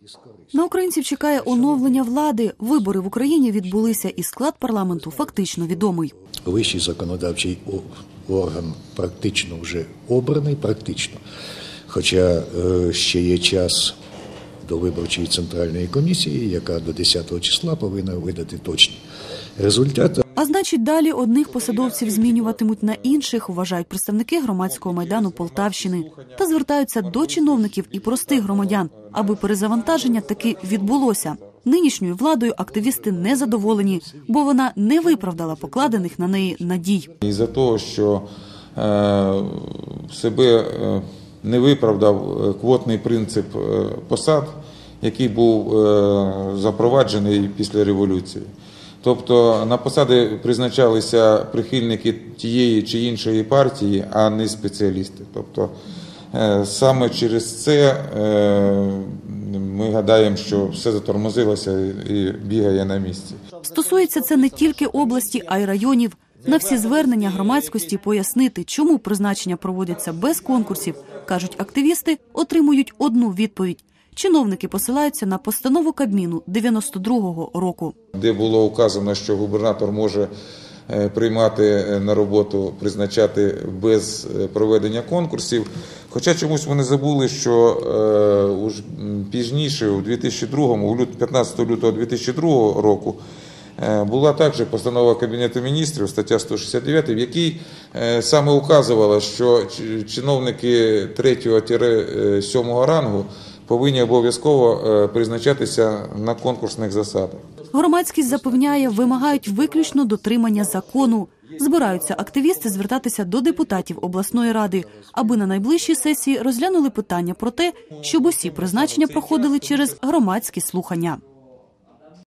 На українців чекає оновлення влади. Вибори в Україні відбулися, і склад парламенту фактично відомий. Вищий законодавчий орган практично вже обраний, практично. Хоча ще є час до виборчої центральної комісії, яка до 10 числа повинна видати точні результати. А значить, далі одних посадовців змінюватимуть на інших, вважають представники громадського майдану Полтавщини. Та звертаються до чиновників і простих громадян, аби перезавантаження таки відбулося. Нинішньою владою активісти не задоволені, бо вона не виправдала покладених на неї надій. Із-за того, що себе не виправдав квотний принцип посад, який був запроваджений після революції. Тобто на посади призначалися прихильники тієї чи іншої партії, а не спеціалісти. Тобто саме через це ми гадаємо, що все затормозилося і бігає на місці. Стосується це не тільки області, а й районів. На всі звернення громадськості пояснити, чому призначення проводяться без конкурсів, кажуть активісти, отримують одну відповідь. Чиновники посилаються на постанову Кабміну 92-го року. Де було указано, що губернатор може приймати на роботу, призначати без проведення конкурсів. Хоча чомусь вони забули, що пізніше, у 2002-му, 15 лютого 2002 року, була також постанова Кабінету міністрів, стаття 169, в якій саме указувало, що чиновники 3-7 рангу повинні обов'язково призначатися на конкурсних засадах. Громадськість запевняє, вимагають виключно дотримання закону. Збираються активісти звертатися до депутатів обласної ради, аби на найближчій сесії розглянули питання про те, щоб усі призначення проходили через громадські слухання.